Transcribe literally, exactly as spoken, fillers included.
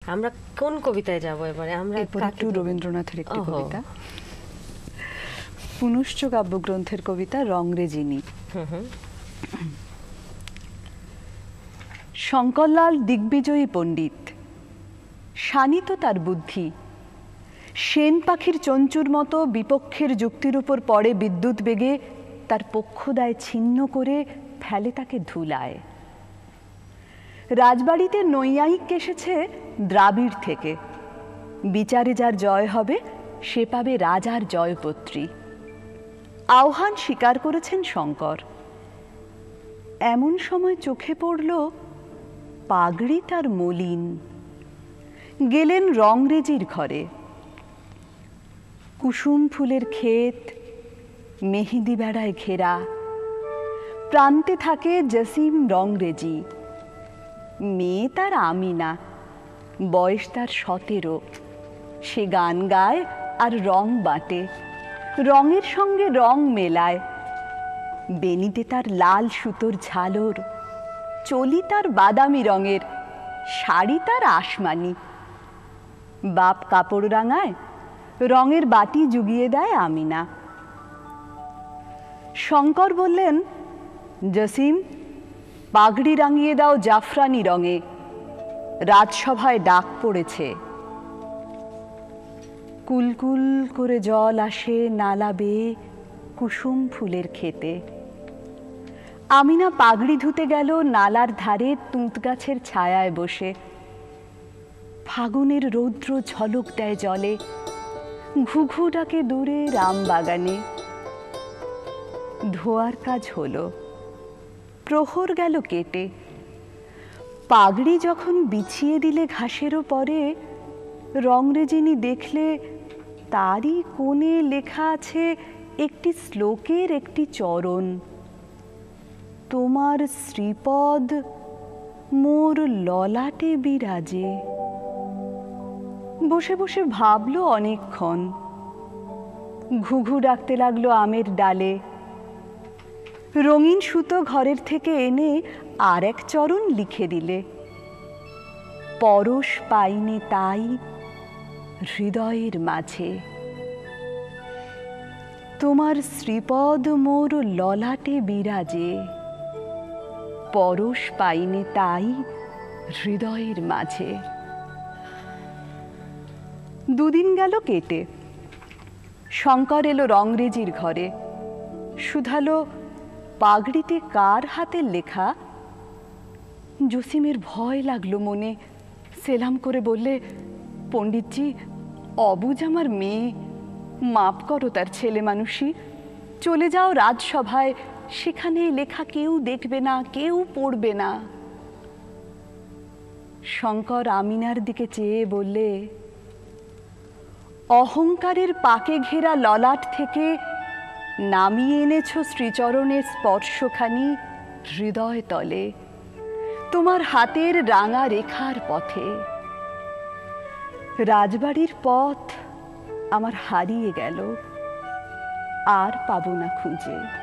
আমরা কোন কবিতায় যাব এবারে? আমরা একটু রবীন্দ্রনাথের একটি কবিতা, পুনশ্চ কাব্যগ্রন্থের কবিতা রংরেজিনী। শঙ্করলাল দিগ্বিজয়ী পণ্ডিত, শানিত তার বুদ্ধি, সেন পাখির চঞ্চুর মতো বিপক্ষের যুক্তির উপর পড়ে বিদ্যুৎ বেগে, তার পক্ষদায় ছিন্ন করে ফেলে তাকে ধুলায়। রাজবাড়িতে নৈয়ায়িক এসেছে দ্রাবিড় থেকে, বিচারে যার জয় হবে সে পাবে রাজার জয়পত্রী। আহ্বান স্বীকার করেছেন শঙ্কর। এমন সময় চোখে পড়ল পাগড়ি তার মলিন। গেলেন রংরেজির ঘরে। কুসুম ফুলের ক্ষেত মেহেদি বেড়ায় ঘেরা, প্রান্তে থাকে জসিম রংরেজি। মেয়ে তার আমিনা, বয়স তার সতেরো। সে গান গায় আর রং বাটে, রঙের সঙ্গে রং মেলায়। বেনিতে তার লাল সুতোর ঝালর, চলি তার বাদামি রঙের, শাড়ি তার আসমানি। বাপ কাপড় রাঙায়, রঙের বাটি জুগিয়ে দেয় আমিনা। শঙ্কর বললেন, জসিম, পাগড়ি রাঙিয়ে দাও জাফরানি রঙে, রাজসভায় ডাক পড়েছে। কুলকুল করে জল আসে নালা বেয়ে কুসুম ফুলের ক্ষেতে। আমিনা পাগড়ি ধুতে গেল নালার ধারে তুঁত গাছের ছায়ায় বসে। ফাগুনের রৌদ্র ঝলক দেয় জলে, ঘুঘু ডাকে দূরে রামবাগানে। ধোয়ার কাজ হলো, প্রহর গেল কেটে। পাগড়ি যখন বিছিয়ে দিলে ঘাসেরও পরে, রংরেজিনী দেখলে তারই কোণে লেখা আছে একটি শ্লোকের একটি চরণ। তোমার শ্রীপদ মোর ললাটে বিরাজে। বসে বসে ভাবলো অনেকক্ষণ। ঘুঘু ডাকতে লাগলো আমের ডালে। রঙিন সুতো ঘরের থেকে এনে আর এক চরণ লিখে দিলে। পরশ পাইনে তাই হৃদয়ের মাঝে। তোমার শ্রীপদ মোর ললাটে বিরাজে, পরশ পাইনে তাই হৃদয়ের মাঝে। দুদিন গেল কেটে। শঙ্কর এলো রংরেজির ঘরে। শুধালো, পাগড়িতে কার হাতের লেখা? জসিমের ভয় লাগলো মনে। সেলাম করে বললে, পণ্ডিতজি, অবুঝ আমার মেয়ে, মাপ করো তার ছেলে মানুষই। চলে যাও রাজসভায়, সেখানে লেখা কেউ দেখবে না, কেউ পড়বে না। শঙ্কর আমিনার দিকে চেয়ে বললে, অহংকারের পাকে ঘেরা ললাট থেকে নামিয়ে এনেছ শ্রীচরণের স্পর্শখানি হৃদয় তলে, তোমার হাতের রাঙা রেখার পথে। রাজবাড়ির পথ আমার হারিয়ে গেল, আর পাবো না খুঁজে।